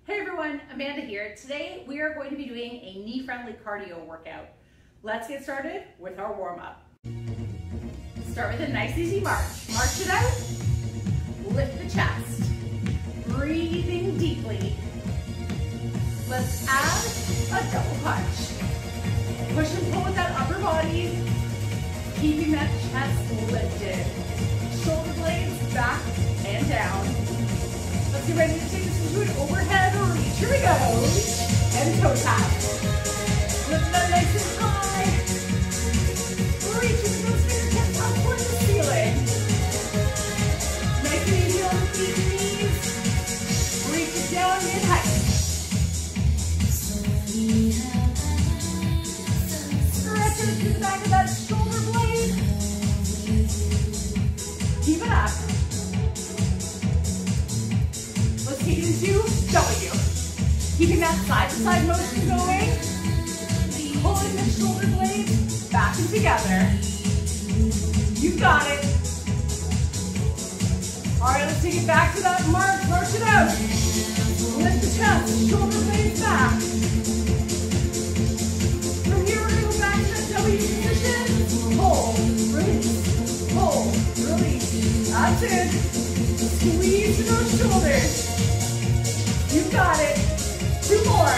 Hey everyone, Amanda here. Today we are going to be doing a knee-friendly cardio workout. Let's get started with our warm-up. Start with a nice easy march. March it out, lift the chest, breathing deeply. Let's add a double punch. Push and pull with that upper body, keeping that chest lifted. Shoulder blades back and down. Let's get ready to take this into an overhead reach. Here we go. And toe tap. Lift it up nice and high. Reaching those fingertips up towards the ceiling. Nice and easy on the feet and knees. Reach it down mid-height. Stretch it through the back of that shoulder blade. Keep it up. Take it into W. Keeping that side-to-side motion going. Pulling the shoulder blades back and together. You got it. All right, let's take it back to that march. March it out. Lift the chest, shoulder blades back. From here, we're going to go back to that W position. Pull, release, pull, release. That's it. Squeeze through those shoulders. You got it. Two more.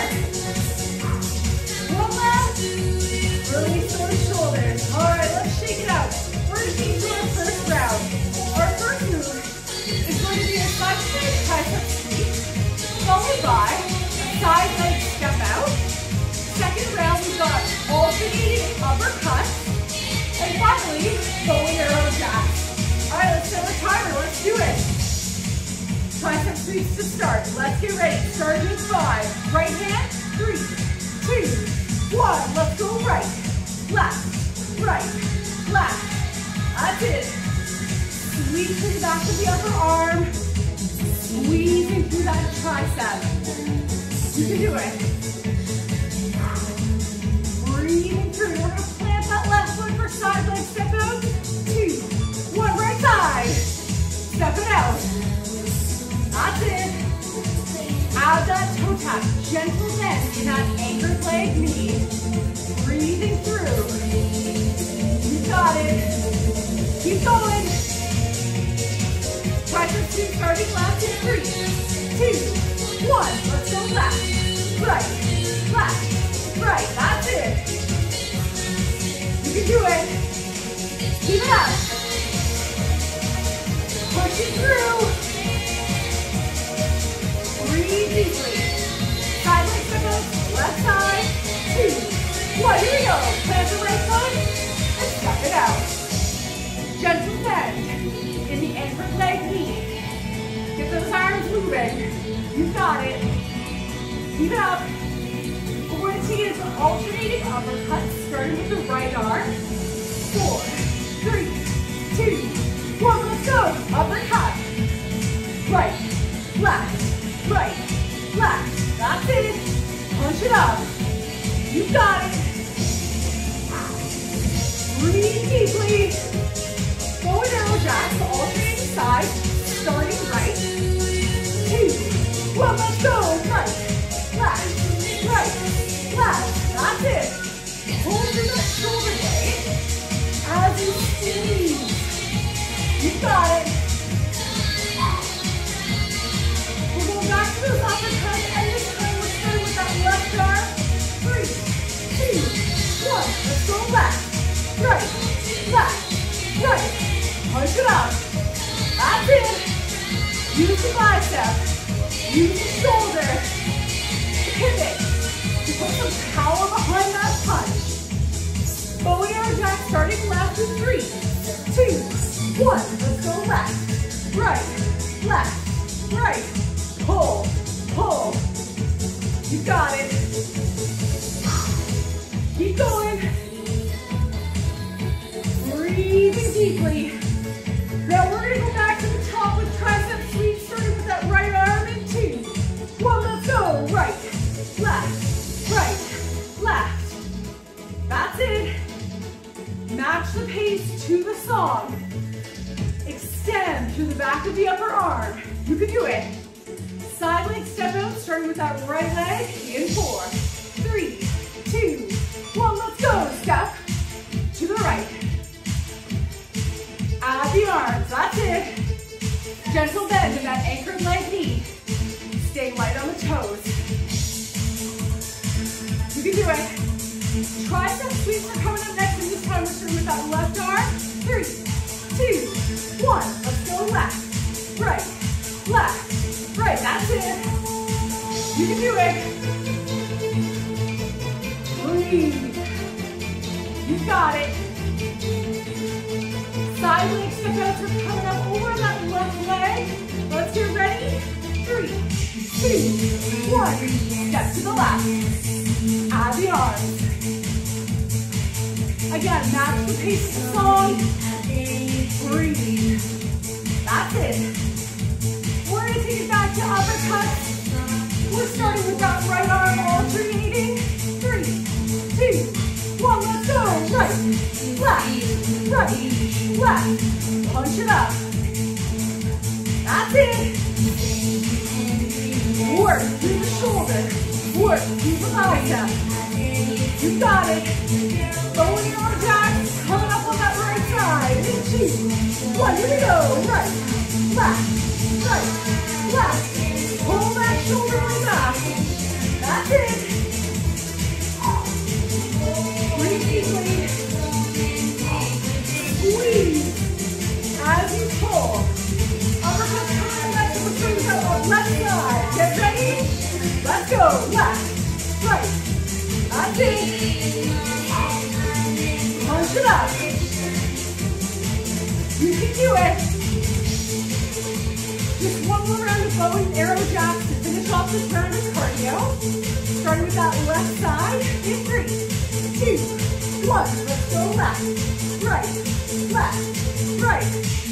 One left. Release those shoulders. All right, let's shake it out. We're going to take to our first round. Our first move is going to be a side-to-side tricep sweep, followed by a side leg step out. Second round, we've got alternating uppercuts. And finally, bow and arrow jacks. All right, let's set our timer. Let's do it. Tricep sweeps to start. Let's get ready. Starting in 5. Right hand, 3, 2, 1. Let's go right, left, left. That's it. Sweep to the back of the upper arm. Squeezing through that tricep. You can do it. Breathing through. We're going to plant that left foot for side leg step out. 2, 1. Right side. Step it out. That's it. Add that toe tap. Gentle bend in that anchored leg knee. Breathing through. You got it. Keep going. Tricep sweep starting left in 3, 2, 1. Let's go left, right. That's it. You can do it. Keep it up. Push it through. Breathe deeply. Side leg step out, left side, 2, 1. Here we go. Plant the right foot and step it out. Gentle bend in the anchored leg knee. Get those arms moving. You got it. Keep it up. We're going to take it into alternating uppercuts, starting with the right arm. 4, 3, 2, 1. Let's go. Uppercut. Right, left. Right, left, that's it. Punch it up. You got it. Breathe deeply. Bow and arrow jacks, alternating side, starting right. 2, 1, let's go. Right, left. That's it. Pull through that shoulder blade as you squeeze. You got it. Back to those uppercuts, and this time we're starting with that left arm. 3, 2, 1. Let's go left, right. Punch it up. That's it. Use the bicep. Use the shoulder. Pivot. To put some power behind that punch. Bow and arrow jack starting left in 3, 2, 1. Let's go left, right. Pull. You got it. Keep going. Breathing deeply. Now we're going to go back to the top with tricep sweeps, starting with that right arm in 2, 1. Let's go. Right, left. That's it. Match the pace to the song. Extend through the back of the upper arm. You can do it. Side leg step out, starting Starting with that right leg in 4, 3, 2, 1. Let's go. Step to the right. Add the arms. That's it. Gentle bend in that anchored leg knee. Stay light on the toes. You can do it. Tricep sweeps are coming up next, and this time we're starting with that left arm. 3, 2, 1. Let's go left, right, left, right. That's it. You can do it. Breathe. You got it. Side leg step outs are coming up over that left leg. Let's get ready. 3, 2, 1. Step to the left. Add the arms. Again, match the pace of the song. Breathe. That's it. We're going to take it back to uppercuts. We're starting with that right arm alternating. 3, 2, 1. Let's go. Right, left, left. Punch it up. That's it. Work through the shoulder. Work through the bicep. You got it. Bowing your arm back. Coming up on that right side. In 2, 1. Here we go. Right, left, left. Pull that shoulder line back. That's it. Breathe deeply. Squeeze as you pull. Uppercut coming next. We're starting out on left side. Get ready. Let's go. Left, right. That's it. Punch it up. You can do it. Just one more round of bow and arrow jacks to finish off this round of cardio. Starting with that left side. In 3, 2, 1. Let's go left, right, right.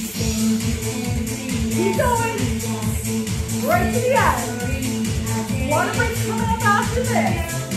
Keep going. Right to the end. Water breaks coming up after this.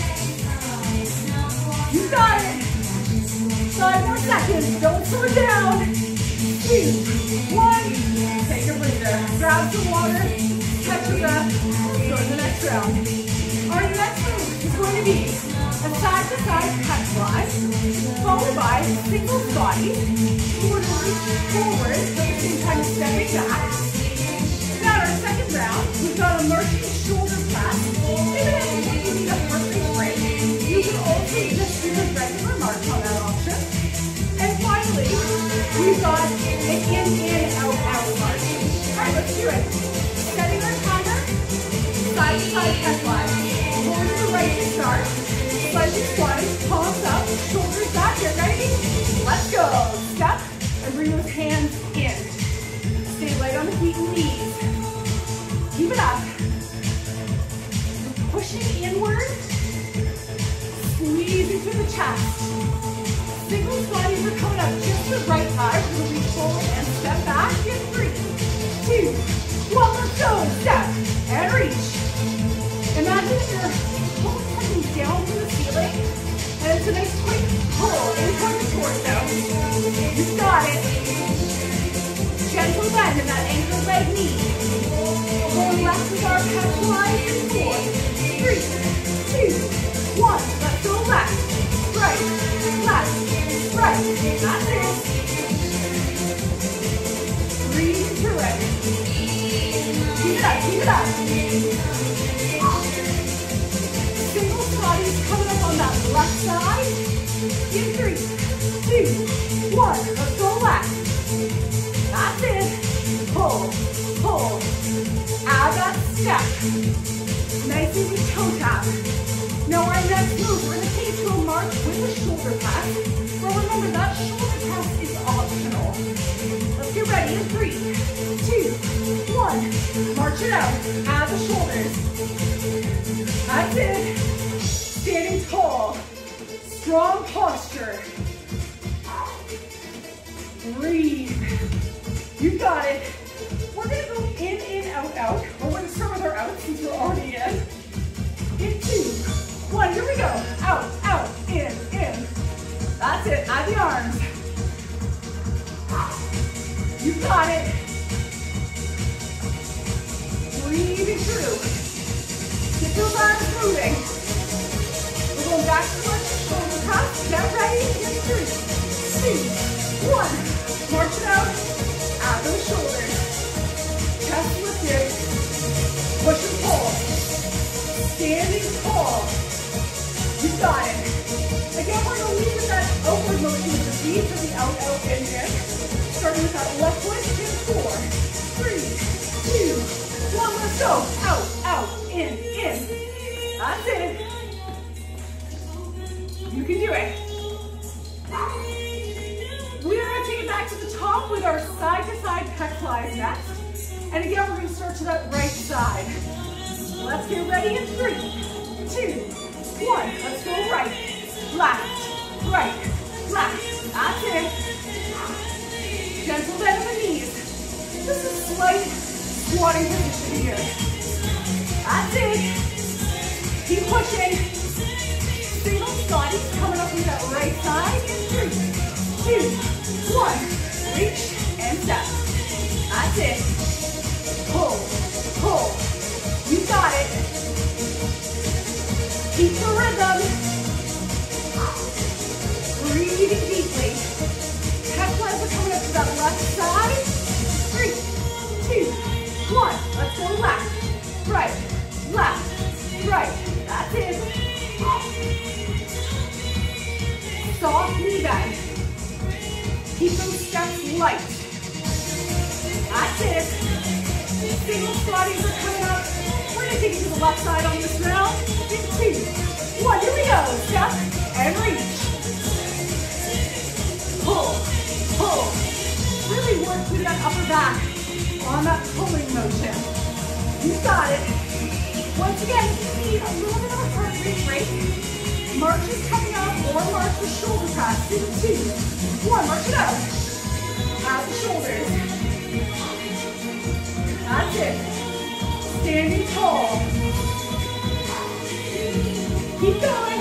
You got it. 5 more seconds. Don't slow it down. 2, 1. Take a breather. Grab some water. Catch your breath. Let's go to the next round. Our next move is going to be a side-to-side pec fly, followed by single body. We're going to reach forward at the same time stepping back. Now our second round, we've got a marching shoulder press. Maybe that's what you need a perfect break. You can also just do a regular march on that option. And finally, we've got an in, out march. All right, let's do it. Setting our timer, side-to-side pec fly. Going to the right to start. Slightly squatting, palms up, shoulders back. Get ready? Let's go. Step and bring those hands in. Stay light on the feet and knees. Keep it up. Pushing inward. Squeezing through the chest. Single squatties are coming up just the right side. We're going to reach forward and step back. In 3, 2, 1. Let's go. Step and reach. Imagine if you're pulling down from the ceiling, and it's a nice quick pull in front of the torso. You've got it. Gentle bend in that ankle leg knee. Going left with our pec fly in 4, 3, 2, 1. Let's go left, right. That's it. Breathe through it. Keep it up. Single squatties coming up on that left side. In 3, 2, 1. Let's go left. That's it. Pull. Add that step. Nice easy toe tap. Now our next move, we're going to take it to a march with a shoulder press. But remember, that shoulder press is optional. Let's get ready in 3, 2, 1. March it out. Add the shoulders. That's it. Standing tall. Strong posture. Breathe. You got it. We're going to go in, out. We're going to start with our out since we're already in. In 2, 1. Here we go. Out, in. That's it. Add the arms. You got it. Breathing through. Get back to lunge, shoulder press. Get ready in 3, 2, 1. March it out. Add those shoulders. Chest lifted. Push and pull. Standing tall. You got it. Again, we're going to lead with that outward motion with the feet to the out, out, in. Starting with that left foot in 4, 3, 2, 1. Let's go. Out, out, in. That's it. You can do it. We are going to take it back to the top with our side-to-side pec flies next. And again, we're going to start to that right side. Let's get ready in 3, 2, 1. Let's go right, left, right, left. That's it. Gentle bend in the knees. Just a slight squatting position here. That's it. Keep pushing. Single bodies coming up with that right side in 3, 2, 1. Reach and step. That's it. Pull, pull. You got it. Keep the rhythm. Breathing deeply. Pec flies are coming up to that left side. 3, 2, 1. Let's go left, right, left, right. That's it. Soft knee bend. Keep those steps light. That's it. Single squatties are coming up. We're going to take it to the left side on this round. In 2, 1. Here we go. Step and reach. Pull, pull. Really work through that upper back on that pulling motion. You got it. Once again, if you need a little bit of a heart rate break, march is coming up or march the shoulder press. In 2, 1. March it out. Out the shoulders. That's it. Standing tall. Keep going.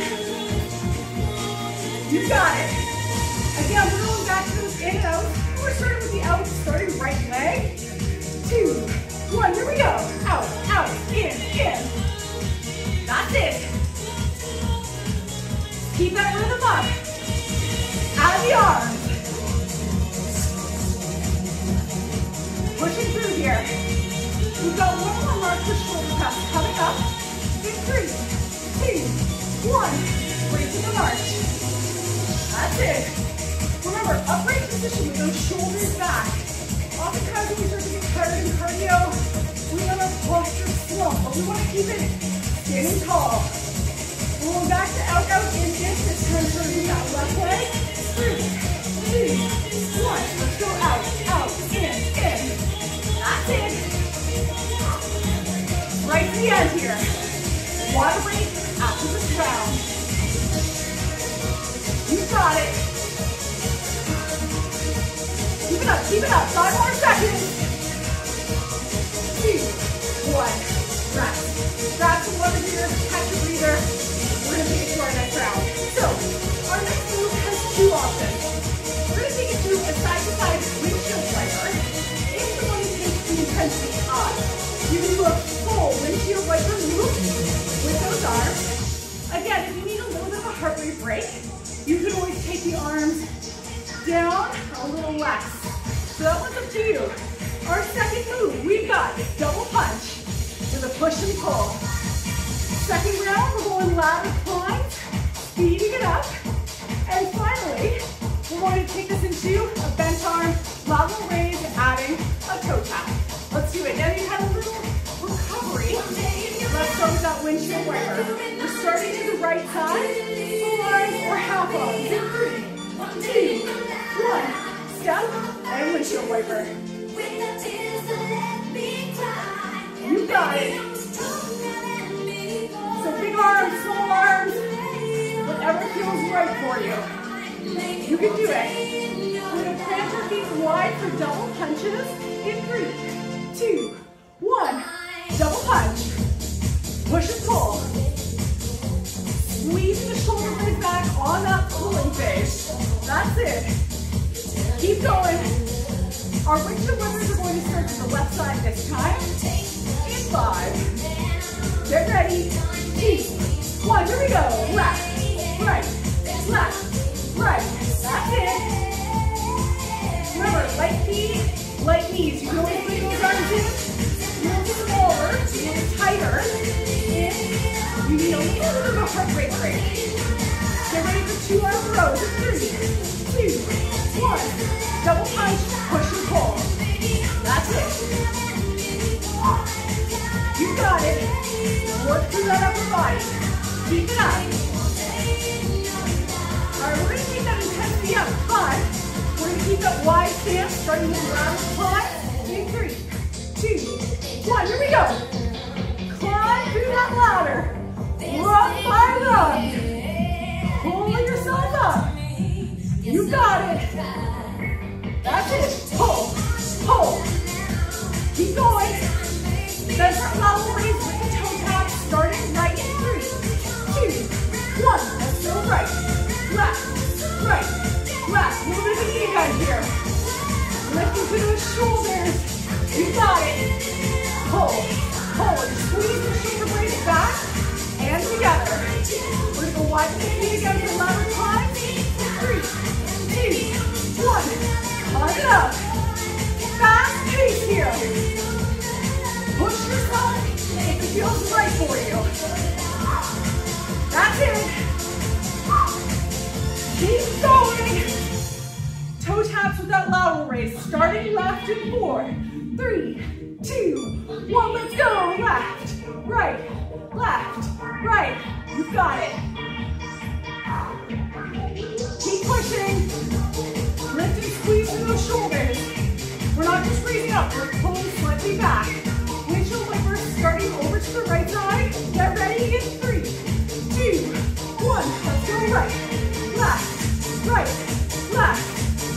You got it. Again, we're going back to those in and out. We're starting with the out, starting right leg. 2, 1. Here we go. Out, out, in. That's it. Keep that rhythm up. Out of the arms. Pushing through here. We've got one more march for shoulder press coming up. In 3, 2, 1. Breaking the march. That's it. Remember, upright position with those shoulders back. Oftentimes when we start to get tired in cardio, we let our posture slump, but we want to keep it standing tall. We're going back to out, out, in. This time turning that left leg. 3, 2, 1. Let's go out, out, in. That's it. Right to the end here. Water break after this round. You got it. Keep it up, keep it up. 5 more seconds. 2, 1. Rest. Grab some water here, catch a breather. We're going to take it to our next round. So, our next move has 2 options. We're going to take it to a side-to-side windshield wiper. If you want to take the intensity up, you can do a full windshield wiper move with those arms. Again, if you need a little bit of a heart rate break, you can always take the arms down a little less. So that one's up to you. Our second move, we've got double punch with a push and pull. Second round, we're going ladder climbs, speeding it up. And finally, we're going to take this into a bent arm, lateral raise, and adding a toe tap. Let's do it. Now you had a little recovery. Let's start with that windshield wiper. We're starting to the right side, full arms or half arms. In 3, 2, 1. Step and windshield wiper. You got it. So big arms, small arms, whatever feels right for you. You can do it. We're going to plant our feet wide for double punches. In 3, 2, 1. Double punch. Push and pull. Squeezing the shoulder blades back on that pulling phase. That's it. Keep going. Our windshield wipers are going to start to the left side this time. In 5. Get ready. 2, 1. Here we go. Left, bit of a heart rate break. Get ready for 2 arm rows. 3, 2, 1. Double punch, push and pull. That's it. You got it. Work through that upper body. Keep it up. All right, we're going to keep that intensity up, but we're going to keep that wide stance, starting with lateral climb. In 3, 2, 1. Here we go. Climb through that ladder. Run by run. Pull yourself up. You got it. That's it. Pull, pull. Keep going. Bend our lateral raise with the toe tap, starting right in 3, 2, 1. Let's go right, left, right, left. A little bit of a knee bend here. Lifting through those shoulders. You got it. Pull, pull. Squeeze the shoulder blades back and together. We're going to go wide to the knee again for lateral climb. 3, 2, 1. Climb it up. Fast pace here. Push yourself if it feels right for you. That's it. Keep going. Toe taps with that lateral raise. Starting left in 4, 3, 2, 1. Let's go. Left, right, left, right. You've got it. Keep pushing. Lift and squeeze through those shoulders. We're not just raising up, we're pulling slightly back. Windshield wipers starting over to the right side. Get ready in 3, 2, 1. Let's go right, left, left.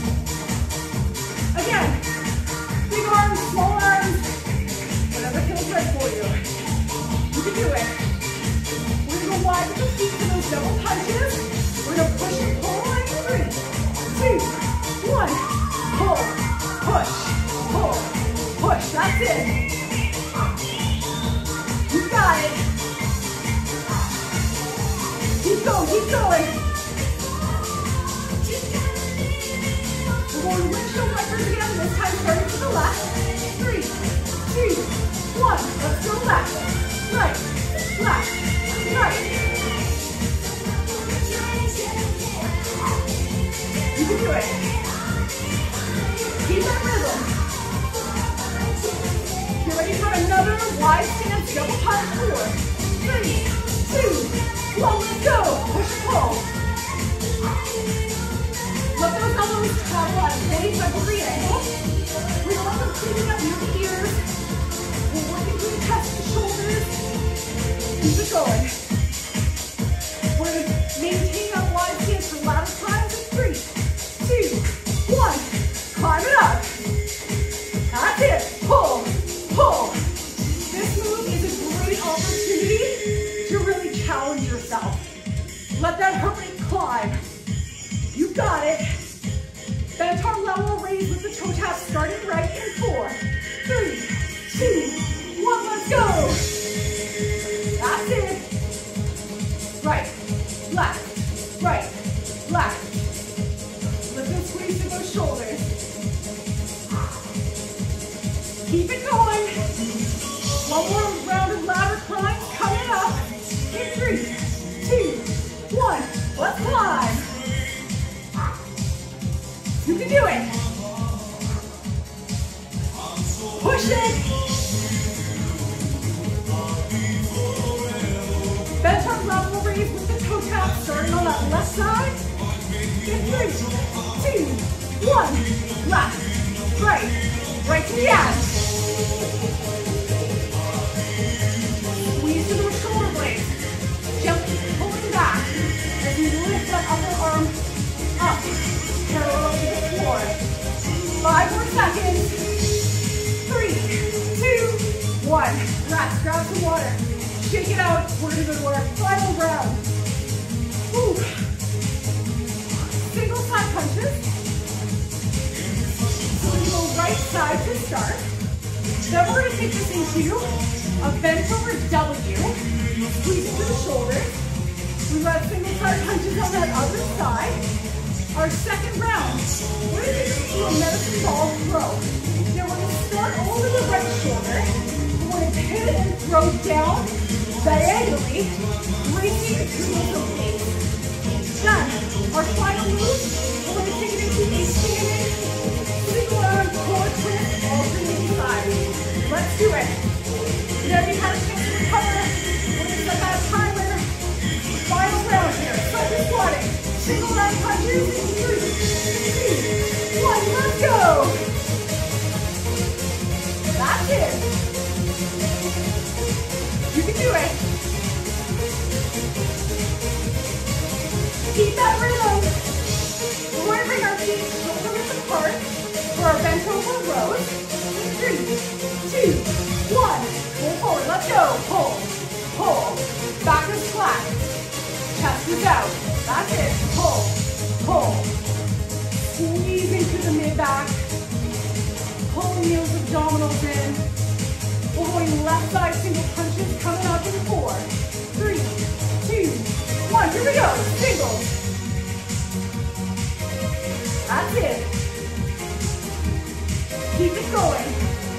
Again, big arms, small arms, whatever feels right for you. You can do it. We're going to go wide with the feet for those double punches. We're going to push and pull in 3, 2, 1. Pull, push, pull, push. That's it. You got it. Keep going, keep going. We're going to windshield wipers again, this time starting to the left. 3, 2, 1. Let's go left, right, left, right. You can do it. Keep that rhythm. Get ready for another wide stance, double punch. 4, 3, 2, 1. Let's go. Push and pull. Let those elbows travel at a 45-degree angle. We don't want them creeping up near the ears. We're working through the chest and shoulders. Keep it going. We're going to maintain that wide stance for lateral climbs in 3, 2, 1. Climb it up. That's it. Pull, pull. This move is a great opportunity to really challenge yourself. Let that heart rate climb. You got it. Bent arm lateral raise with the toe tap starting right in 4, 3, 2, 1. Let's go. That's it. Right, left, right, left. Lift and squeeze through those shoulders. Keep it going. One more round of ladder climbs coming up. In 3, 2, 1. Let's climb. You can do it. Push it. Bent arm lateral raise with the toe tap starting on that left side. In 3, 2, 1. Left, right, right to the end. Squeeze through those shoulder blades. Gently pulling back as we lift that upper arm up. Parallel to the floor. 5 more seconds. 3, 2, 1. Rest, grab some water. Shake it out. We're going to go to our final round. Woo. Single side punches. So we go right side to start. Then we're going to take this into a bent over W. Squeeze through the shoulders. We've got single side punches on that other side. Our second round, we're going to do a medicine ball throw. Now we're going to start over the right shoulder. We're going to pivot and throw down to diagonally, bracing through the legs. Done. Our final move, we're going to take it into a standing single arm core twist, alternating sides. Let's do it. Now if you had a chance to recover, we're going to set that timer. Final round here. Start your squatting. Single arm punches in 3, 2, 1. Let's go. That's it. You can do it. Keep that rhythm. We're going to bring our feet shoulder width apart for our bent over rows. 3, 2, 1. Pull forward. Let's go. Pull. Pull. Back is flat. Chest is out. That's it. Pull. Pull. Squeeze into the mid-back. Pulling those abdominals in. We're going left side single punches coming up in 4, 3, 2, 1. Here we go. Singles. That's it. Keep it going.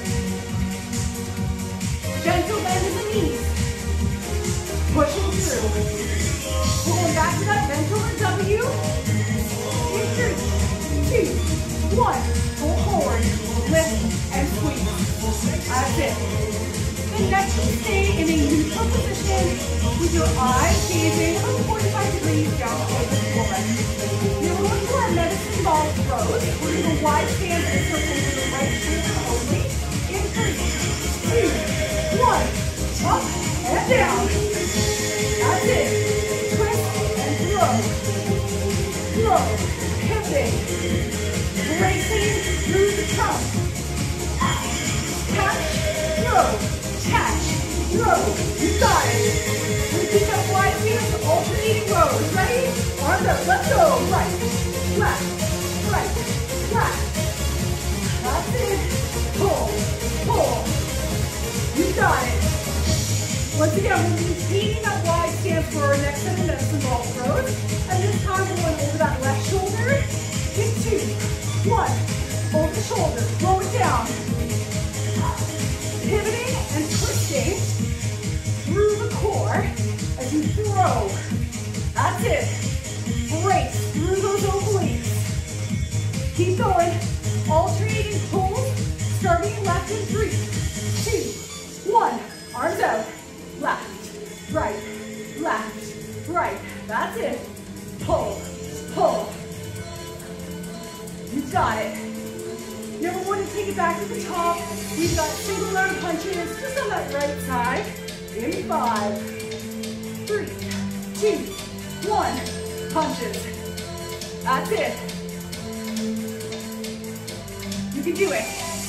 Gentle bend in the knees. Pushing through. Pulling back to that bent over W. In 3, 2, 1. Pull forward. Lift and squeeze. That's it. Then next you stay in a neutral position with your eyes gazing about 45 degrees down towards the floor. Now we're going to our medicine ball throws. We're going to wide stand and circle to the right shoulder only. In 3, 2, 1. Up and down. That's it. Twist and throw. Throw. Pivoting. Bracing through the trunk. Catch, throw, catch, throw. You got it. Repeat that wide stance, alternating rows. Ready? Arms up. Let's go. Right, left, right, left. That's it. Pull, pull. You got it. Once again, we'll be repeating that wide stance for our next set of medicine ball throws. And this time we're going over that left shoulder. In 2, 1. Over the shoulder. Throw it down. Pivoting and twisting through the core as you throw. That's it. Brace through those obliques. Keep going. Alternating pulls, starting left in 3, 2, 1. Arms out. Left, right, left, right. That's it. Pull, pull. You got it. Now we're going to take it back to the top. We've got single arm punches just on that right side. In 5, 3, 2, 1. Punches. That's it. You can do it.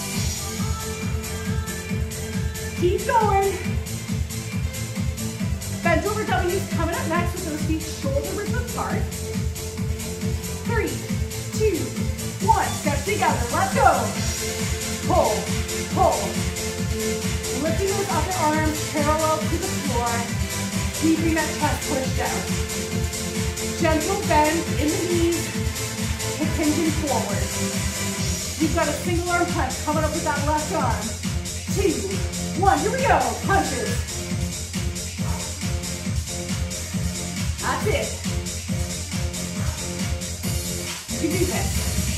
Keep going. Bent over W's coming up next with those feet shoulder width apart. 3, 2, 1. Step together. Let's go. Pull, pull. Lifting those upper arms parallel to the floor. Keeping that chest pushed out. Gentle bend in the knees. Hinging forward. You've got a single arm punch coming up with that left arm. 2, 1. Here we go. Punches. That's it. You can do this.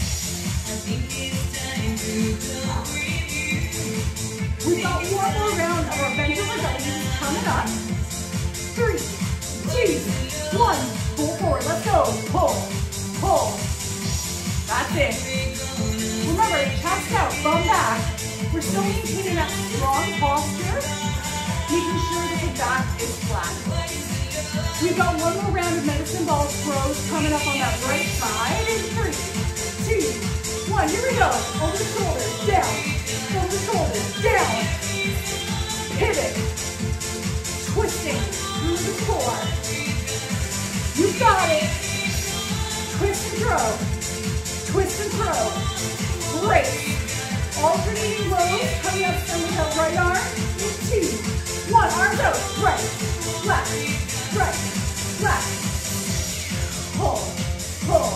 We've got one more round of our bent over W's coming up. 3, 2, 1. Pull forward. Let's go. Pull. Pull. That's it. Remember, chest out, bum back. We're still maintaining that strong posture, making sure that the back is flat. We've got one more round of medicine ball throws coming up on that right side. In 3, 2, 1. Here we go. Over the shoulders, down. Over the shoulders, down. Pivot. Twisting through the core. You got it. Twist and throw. Twist and throw. Great. Alternating rows coming up with that right arm. In 2, 1. Arms out. Right, left, right, left. Pull, pull.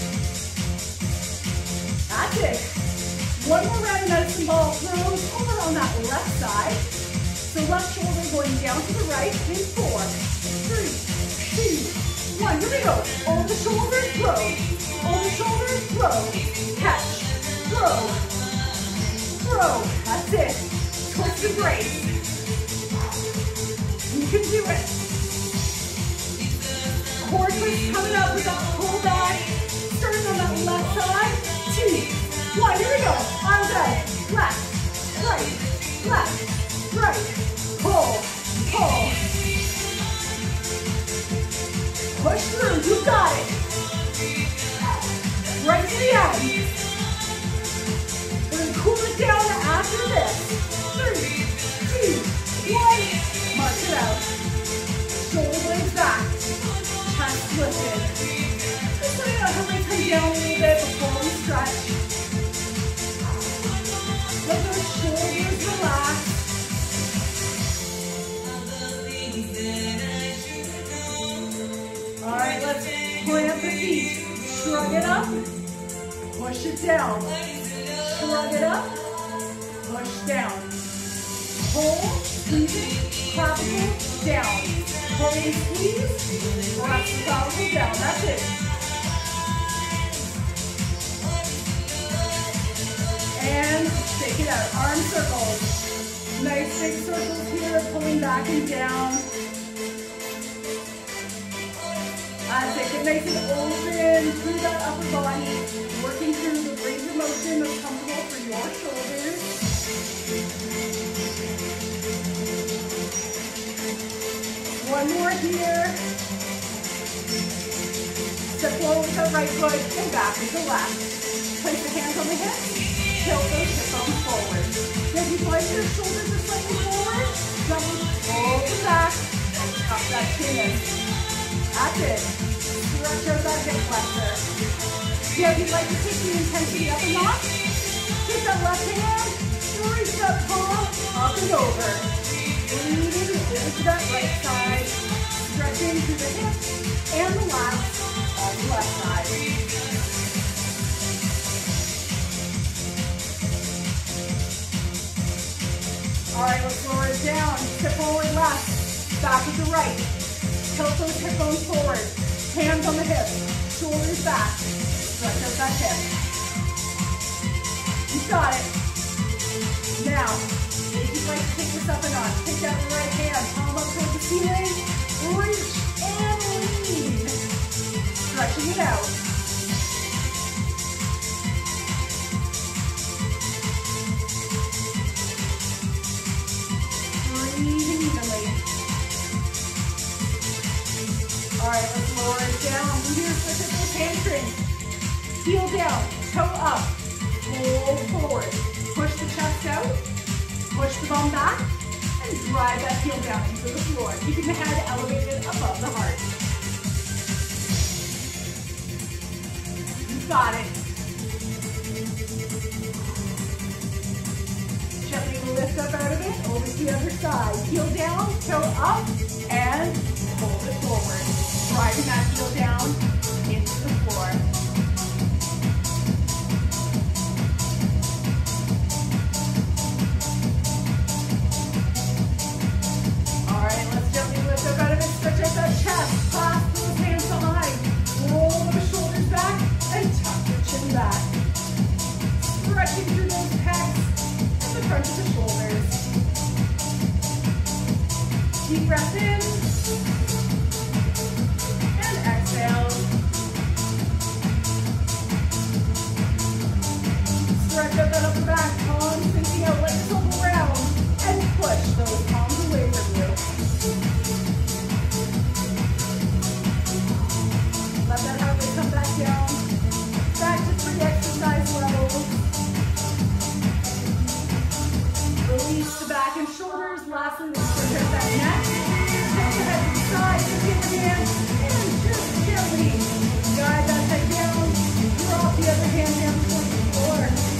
That's it. One more round of medicine ball throws over on that left side. So left shoulder Pulling down to the right in 4, 3, 2, 1. Here we go. Over the shoulders, throw. Over the shoulders, throw. Catch. Throw. Throw. That's it. Twist and brace. You can do it. Core twist coming up. We got pull back. Starting on that left side. 2, 1. Here we go. Arms out. Left, right, left, right. Pull, pull. Push through. You got it. Right to the end. We're going to cool it down after this. 3, 2, 1. March it out. Shoulder blades back. Chest lifted. Just let our heart come down a little bit before we stretch. Let those shoulders relax. All right, let's plant the feet. Shrug it up. Push it down. Shrug it up. Push down. Pull, squeeze, clavicle, down. Pull and squeeze, press the clavicle down. That's it. And shake it out. Arm circles. Nice big circles here, pulling back and down. That's it. Get nice and open through that upper body. Working through the range of motion that's comfortable for your shoulders. One more here. Step forward with the right foot and back with the left. Place the hands on the hips. Tilt those hip bones forward. If you find your shoulders are slightly forward, double pull them back and tuck that chin in. That's it. Stretch out that hip flexor. Yeah, if you'd like to take the intensity up a notch, take that left hand, reach that palm up and over. Breathing into that right side, stretching through the hips and the lats on the left side. All right, let's lower it down. Step forward left, back with the right. Tilt those hip bones forward. Hands on the hips, shoulders back. Stretch out that hip. You got it. Now, if you'd like to take this up a notch, take that right hand, palm up towards the ceiling, reach and lean. Stretching it out. Breathing evenly. All right, let's lower it down. Move your foot to those hamstrings. Heel down, toe up, pull forward. Push the chest out, push the bum back, and drive that heel down into the floor, keeping the head elevated above the heart. You got it. Gently lift up out of it, over to the other side. Heel down, toe up, and pull it forward. Driving that heel down into the floor. Step out of it, stretch out that chest, clasp those hands behind, roll those shoulders back, and tuck your chin back. Stretching through those pecs and the front of the shoulders. Deep breath in, and exhale. Stretch out that upper back, palms facing out, legs circle around, and push those palms away from you. Let that heart rate come back down. Back to 3 exercise levels. Release the back and shoulders. Lastly, let's stretch out that neck. Tilt the head to the side, with the other hand, and just gently guide that head down. Drop the other hand down towards the floor.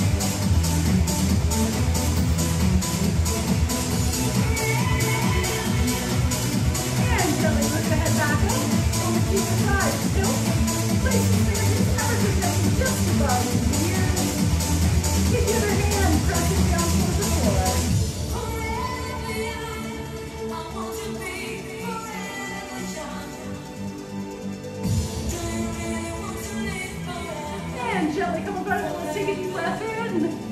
And gently lift the head back up. Keep the side still. Place the fingertips ever so gently just above the ears. Get the other hand pressing down towards the floor. finally come about it. Let's take a deep breath in.